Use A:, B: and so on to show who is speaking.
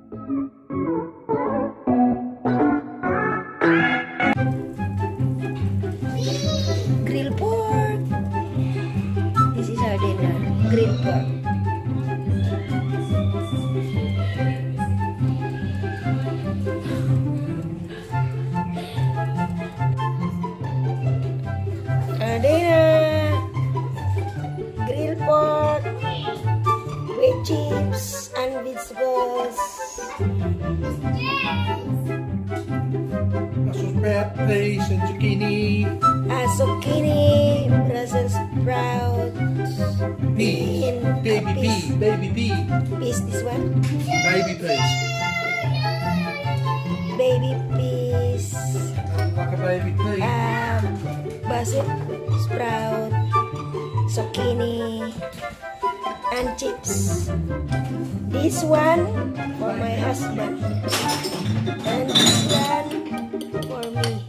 A: Grill pork. This is our dinner. Grill pork. Our dinner. Grill pork. Veggies and vegetables.
B: Brussels sprout, peas and zucchini.
A: Zucchini, Brussels sprouts,
B: Peas, baby pea, baby pea.
A: Peas, this one.
B: Baby peas.
A: Baby peas.
B: Like a baby pea.
A: Brussels sprout, zucchini, and chips. This one for my husband, and this one for me.